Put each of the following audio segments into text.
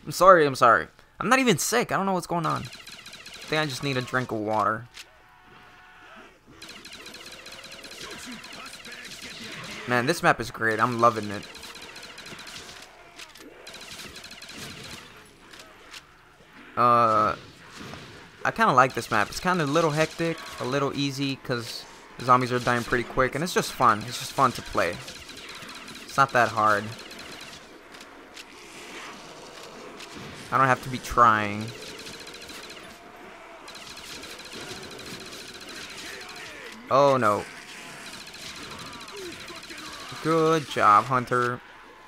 I'm sorry, I'm sorry. I'm not even sick. I don't know what's going on. I think I just need a drink of water. Man, this map is great. I'm loving it. I kind of like this map. It's kind of a little hectic, a little easy, because the zombies are dying pretty quick, and it's just fun. It's just fun to play. It's not that hard. I don't have to be trying. Oh no. Good job, Hunter.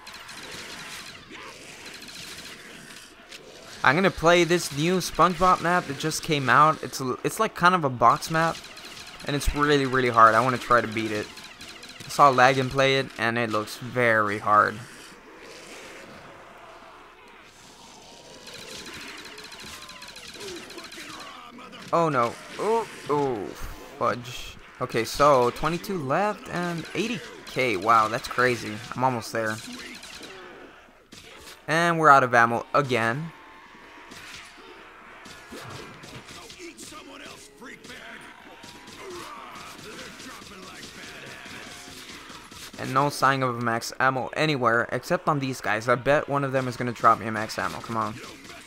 I'm gonna play this new SpongeBob map that just came out. It's like kind of a box map, and it's really hard. I want to try to beat it. I saw Lagan play it, and it looks very hard. Oh no! Oh, fudge. Okay, so 22 left and 80k. Wow, that's crazy. I'm almost there. And we're out of ammo again. And no sign of a max ammo anywhere except on these guys. I bet one of them is going to drop me a max ammo. Come on.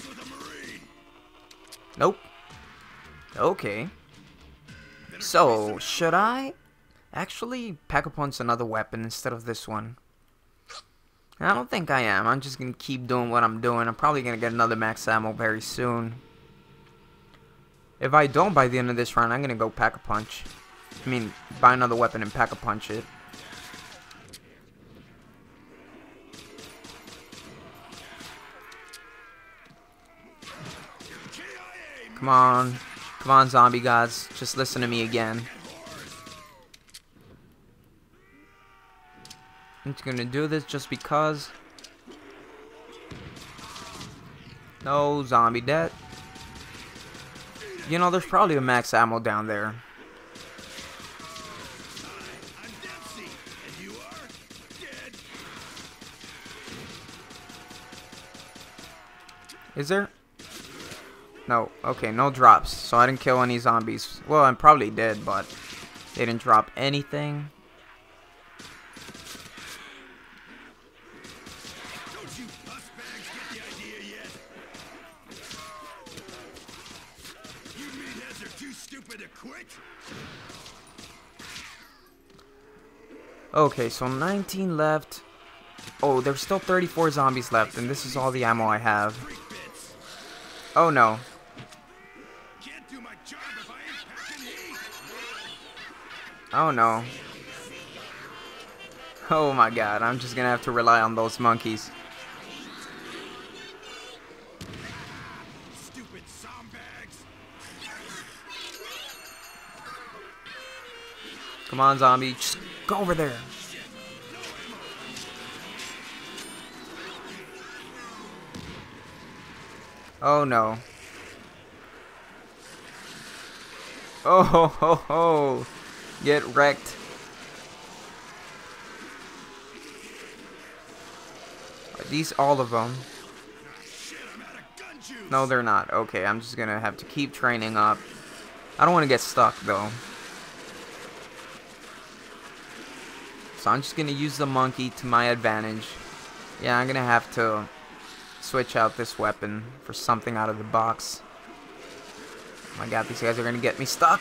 Nope. Okay. So, should I actually pack-a-punch another weapon instead of this one? I don't think I am. I'm just going to keep doing what I'm doing. I'm probably going to get another max ammo very soon. If I don't by the end of this round, I'm going to go pack-a-punch. I mean, buy another weapon and pack-a-punch it. Come on. Come on, zombie gods. Just listen to me again. I'm just gonna do this just because. No, zombie dead. You know, there's probably a max ammo down there. Is there? No. Okay, no drops. So I didn't kill any zombies. Well, I probably did, but they didn't drop anything. Don't you pussbags get the idea yet? You meatheads are too stupid to quit? Okay, so 19 left. Oh, there's still 34 zombies left, and this is all the ammo I have. Oh no. Oh no. Oh my god, I'm just gonna have to rely on those monkeys. Stupid zombags. Come on, zombie. Just go over there. Oh no. Oh ho ho ho. Get wrecked. Are these all of them? No, they're not. Okay, I'm just gonna have to keep training up. I don't want to get stuck though. So I'm just gonna use the monkey to my advantage. Yeah, I'm gonna have to switch out this weapon for something out of the box. Oh my god, these guys are gonna get me stuck.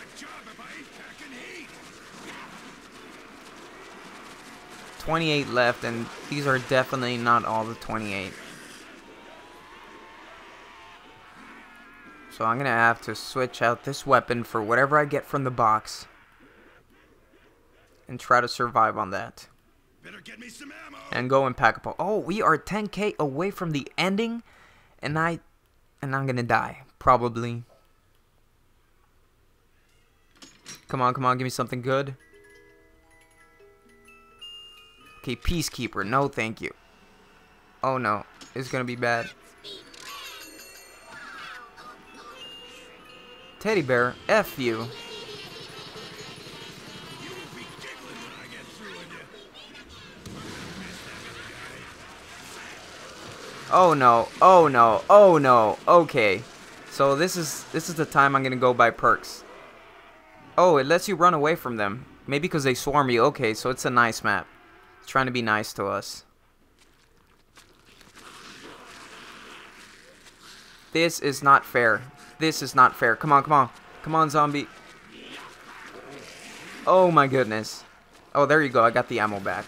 28 left, and these are definitely not all the 28. So I'm gonna have to switch out this weapon for whatever I get from the box and try to survive on that. Better get me some ammo. And go and pack up. Oh, we are 10k away from the ending, and I'm gonna die probably. Come on, come on, give me something good. Okay, Peacekeeper. No, thank you. Oh no, it's gonna be bad. Teddy bear, F you. Oh no, oh no, oh no. Okay. So this is the time I'm gonna go by perks. Oh, it lets you run away from them. Maybe because they swarm you. Okay, so it's a nice map. It's trying to be nice to us. This is not fair. This is not fair. Come on, come on. Come on, zombie. Oh my goodness. Oh, there you go. I got the ammo back.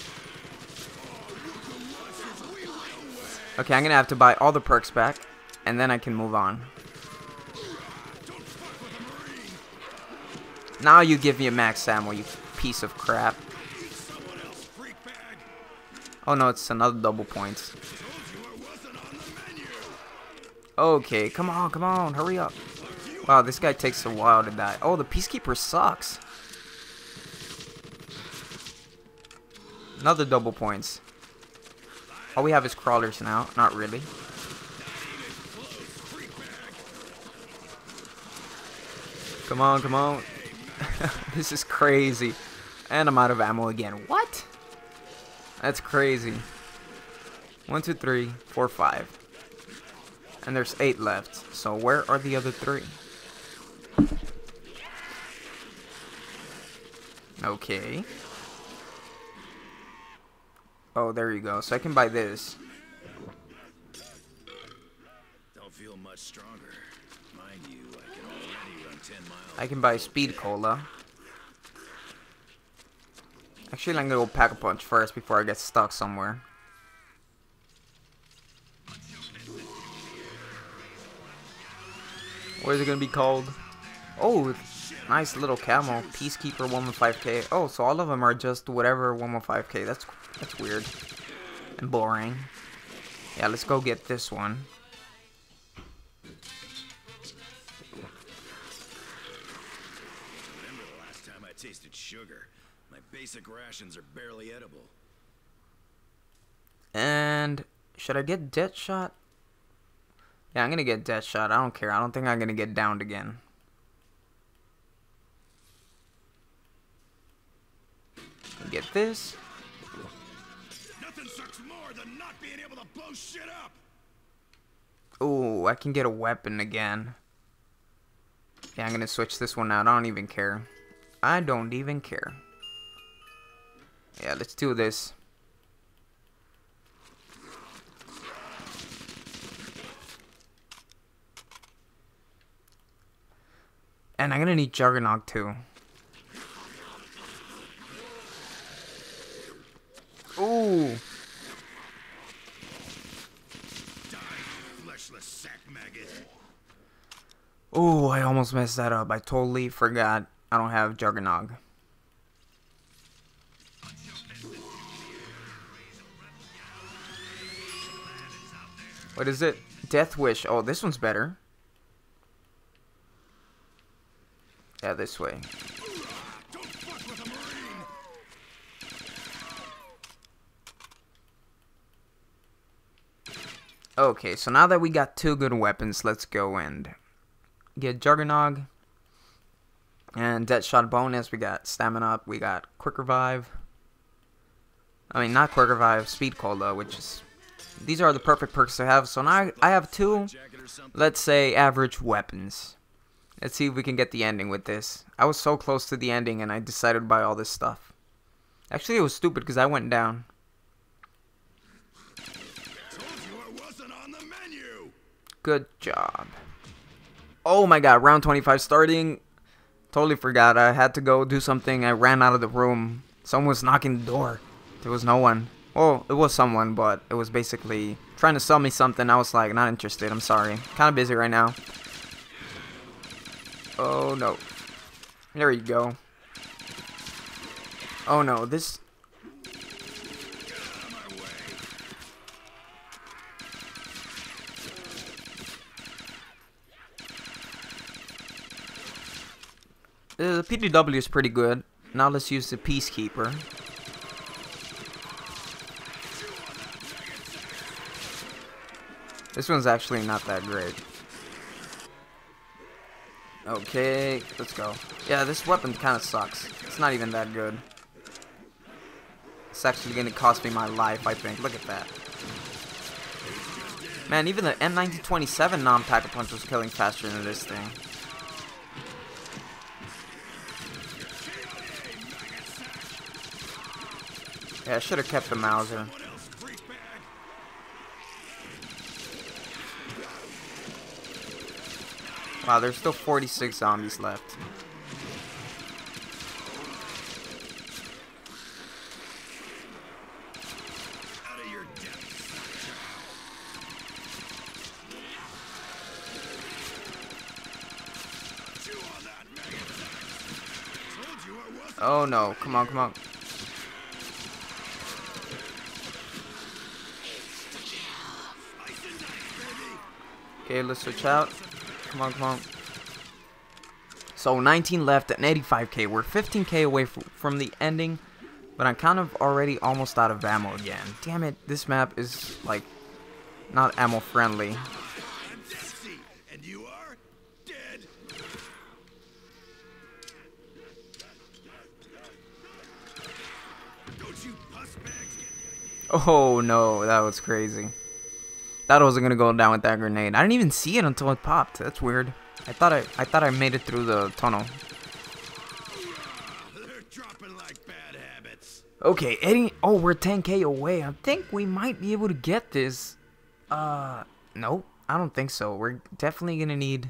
Okay, I'm gonna have to buy all the perks back, and then I can move on. Now you give me a max ammo, you piece of crap. Oh no, it's another double points. Okay, come on, hurry up. Wow, this guy takes a while to die. Oh, the Peacekeeper sucks. Another double points. All we have is crawlers now. Not really. Come on, come on. This is crazy. And I'm out of ammo again. What? That's crazy. 1, 2, 3, 4, 5. And there's 8 left. So where are the other 3? Okay. Oh, there you go. So I can buy this. Don't feel much stronger. Mind you, I can already run 10 miles. I can buy speed cola. Actually, I'm gonna go pack a punch first before I get stuck somewhere. What is it gonna be called? Oh, nice little camo. Peacekeeper 115k. Oh, so all of them are just whatever 115k. That's weird and boring. Yeah, let's go get this one. Remember the last time I tasted sugar? My basic rations are barely edible. And should I get death shot? Yeah, I'm gonna get death shot. I don't care. I don't think I'm gonna get downed again. Get this. Nothing sucks more than not being able to blow shit up. Ooh, I can get a weapon again. Yeah, I'm gonna switch this one out. I don't even care. I don't even care. Yeah, let's do this. And I'm gonna need Juggernaut too. Ooh. Fleshless sack maggot. Ooh, I almost messed that up. I totally forgot I don't have Juggernaut. What is it? Death Wish. Oh, this one's better. Yeah, this way. Okay, so now that we got 2 good weapons, let's go and get Juggernaut. And Deadshot bonus, we got Stamina up, we got Quick Revive. I mean, not Quick Revive, Speed Cola, which is... These are the perfect perks to have. So now I have 2, let's say, average weapons. Let's see if we can get the ending with this. I was so close to the ending and I decided to buy all this stuff. Actually, it was stupid because I went down. Good job. Oh my god, round 25 starting. Totally forgot. I had to go do something. I ran out of the room. Someone was knocking the door. There was no one. Well, it was someone, but it was basically trying to sell me something. I was like, not interested. I'm sorry. Kind of busy right now. Oh no. There you go. Oh no, this... The PDW is pretty good. Now let's use the Peacekeeper. This one's actually not that great. Okay, let's go. Yeah, this weapon kind of sucks. It's not even that good. It's actually going to cost me my life, I think. Look at that. Man, even the M1927 non-Pack-a-Punch was killing faster than this thing. Yeah, I should have kept the Mauser. Wow, there's still 46 zombies left. Oh no, come on, come on. Okay, let's switch out. Come on, come on. So 19 left and 85k. We're 15k away from the ending, but I'm kind of already almost out of ammo again. Damn it, this map is like not ammo friendly. And you are dead. Don't you puss bags. Oh no, that was crazy. Thought I wasn't gonna go down with that grenade. I didn't even see it until it popped. That's weird. I thought I made it through the tunnel. They're dropping like bad habits. Okay, Eddie. Oh, we're 10k away. I think we might be able to get this. Nope. I don't think so. We're definitely gonna need.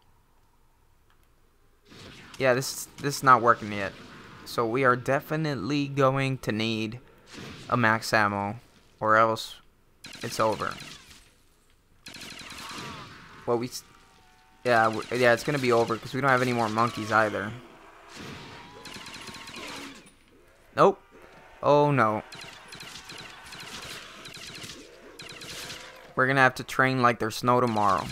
Yeah, this is not working yet. So we are definitely going to need a max ammo, or else it's over. Well, yeah, it's gonna be over because we don't have any more monkeys either. Nope. Oh no. We're gonna have to train like there's snow tomorrow.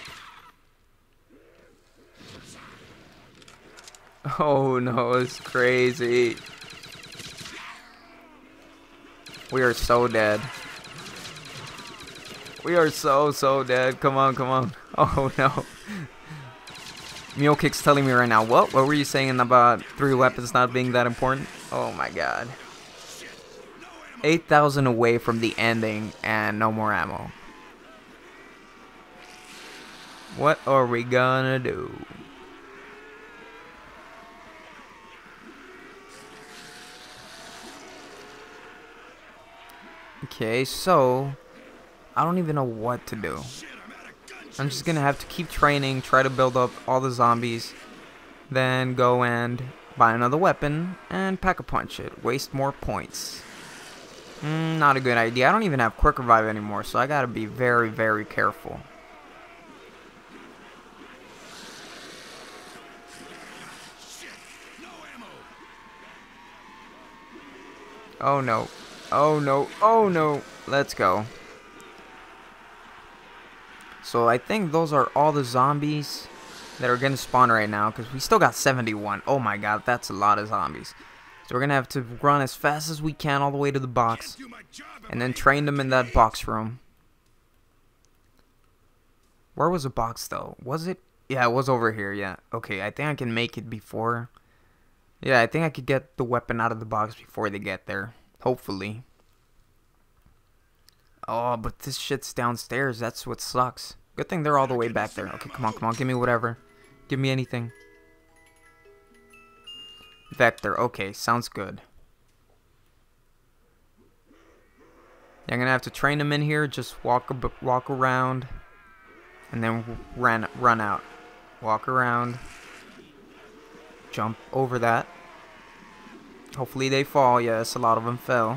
Oh no, it's crazy. We are so dead. We are so dead. Come on, come on. Oh no. Mule Kick's telling me right now. What were you saying about 3 weapons not being that important? Oh my god. 8,000 away from the ending and no more ammo. What are we gonna do? Okay, so I don't even know what to do. I'm just gonna have to keep training, try to build up all the zombies, then go and buy another weapon and pack-a-punch it. Waste more points. Not a good idea. I don't even have quick revive anymore, so I gotta be very, very careful. Oh no. Oh no. Oh no. Let's go. So I think those are all the zombies that are gonna spawn right now, because we still got 71. Oh my god, that's a lot of zombies. So we're gonna have to run as fast as we can all the way to the box, and then train them in that box room. Where was the box though? Was it? Yeah, it was over here. Yeah. Okay, I think I can make it before. Yeah, I think I could get the weapon out of the box before they get there. Hopefully. Oh, but this shit's downstairs. That's what sucks. Good thing they're all the way back there. Okay, come on, come on. Give me whatever. Give me anything. Vector. Okay, sounds good. Yeah, I'm gonna have to train them in here. Just walk around, and then run out. Walk around. Jump over that. Hopefully they fall. Yes, a lot of them fell.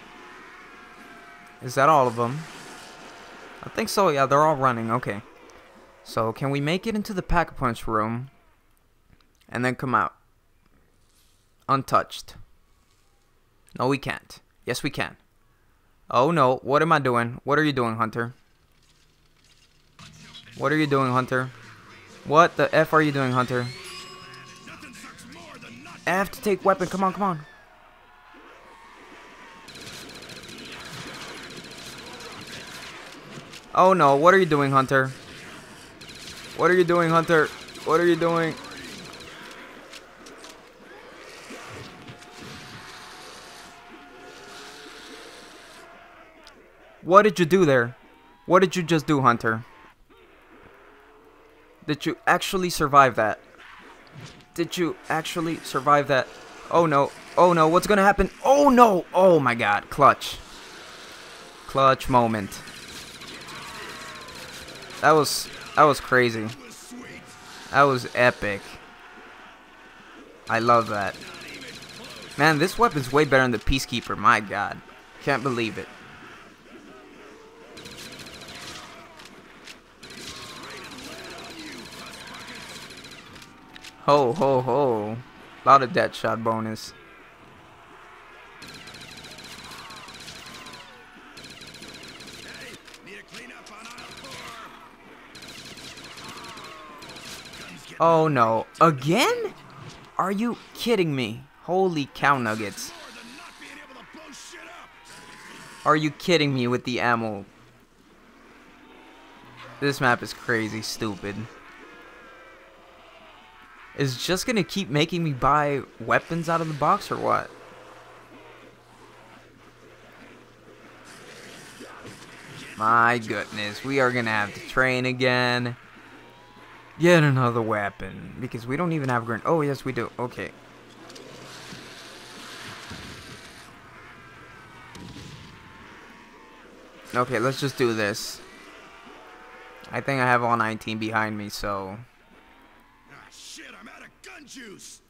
Is that all of them? I think so. Yeah, they're all running. Okay. So can we make it into the pack-a-punch room and then come out untouched? No, we can't. Yes, we can. Oh no, what am I doing? What are you doing, Hunter? What are you doing, Hunter? What the F are you doing, Hunter? F to take weapon. Come on, come on. Oh no, what are you doing, Hunter? What are you doing, Hunter? What are you doing? What did you do there? What did you just do, Hunter? Did you actually survive that? Did you actually survive that? Oh no. Oh no. What's gonna happen? Oh no. Oh my god. Clutch. Clutch moment. That was crazy. That was epic. I love that. Man, this weapon's way better than the Peacekeeper. My god. Can't believe it. Ho, ho, ho. Lot of dead shot bonus. Oh no. Again? Are you kidding me? Holy cow nuggets. Are you kidding me with the ammo? This map is crazy stupid. Is just gonna keep making me buy weapons out of the box or what? My goodness, we are gonna have to train again. Get another weapon because we don't even have grenade. Oh yes, we do. Okay. Okay, let's just do this. I think I have all 19 behind me, so. Ah, shit, I'm out of gun juice.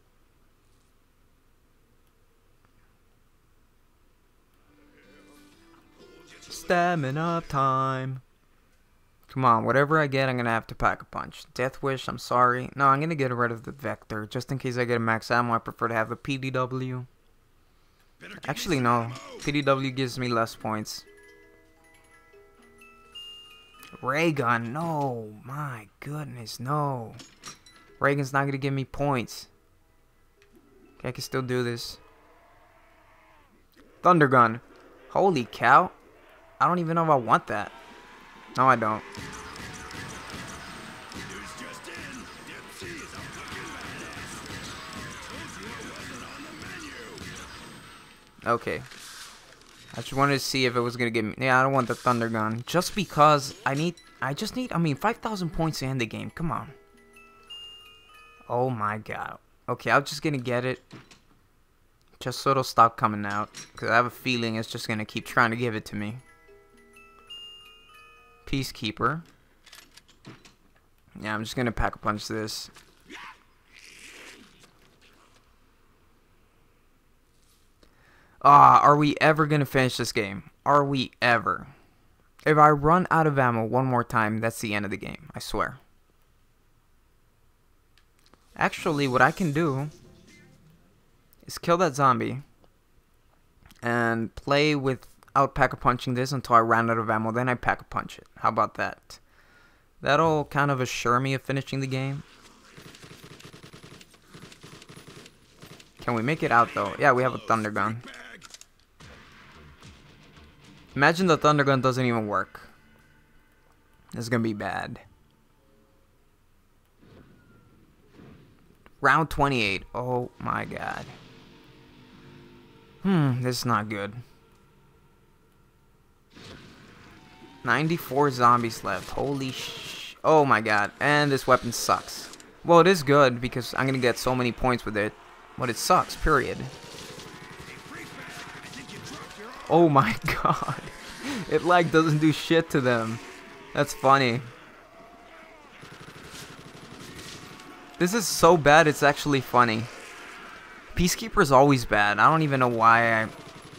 Stamina time. Come on, whatever I get, I'm gonna have to pack a punch. Death Wish, I'm sorry. No, I'm gonna get rid of the Vector. Just in case I get a max ammo, I prefer to have the PDW. Actually, no. PDW gives me less points. Ray gun, no. My goodness, no. Ray gun's not gonna give me points. Okay, I can still do this. Thunder gun. Holy cow. I don't even know if I want that. No, I don't. Okay. I just wanted to see if it was gonna give me. Yeah, I don't want the thunder gun. Just because I mean, 5,000 points to end the game. Come on. Oh my god. Okay, I'm just gonna get it. Just so it'll stop coming out. Because I have a feeling it's just gonna keep trying to give it to me. Peacekeeper. Yeah, I'm just gonna pack a punch this. Are we ever gonna finish this game? Are we ever? If I run out of ammo one more time, that's the end of the game. I swear. Actually, what I can do is kill that zombie and play without pack-a-punching this until I ran out of ammo. Then I pack-a-punch it. How about that? That'll kind of assure me of finishing the game. Can we make it out though? Yeah, we have a thunder gun. Imagine the thunder gun doesn't even work. This is gonna be bad. Round 28. Oh my god. This is not good. 94 zombies left. Holy sh... Oh my god. And this weapon sucks. Well, it is good because I'm gonna get so many points with it. But it sucks, period. Oh my god. It like doesn't do shit to them. That's funny. This is so bad it's actually funny. Peacekeeper's always bad. I don't even know why I...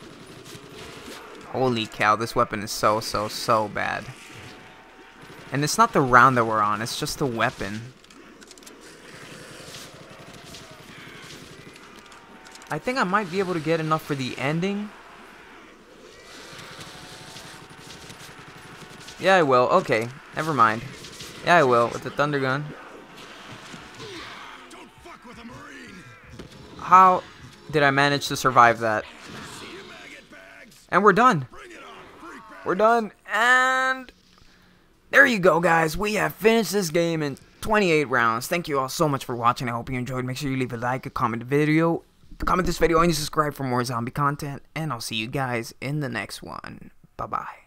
Holy cow, this weapon is so bad. And it's not the round that we're on, it's just the weapon. I think I might be able to get enough for the ending. Yeah, I will. Okay, never mind. Yeah, I will with the thunder gun. How did I manage to survive that? And we're done. We're done. And there you go, guys. We have finished this game in 28 rounds. Thank you all so much for watching. I hope you enjoyed. Make sure you leave a like, a comment the video. Comment this video and subscribe for more zombie content. And I'll see you guys in the next one. Bye-bye.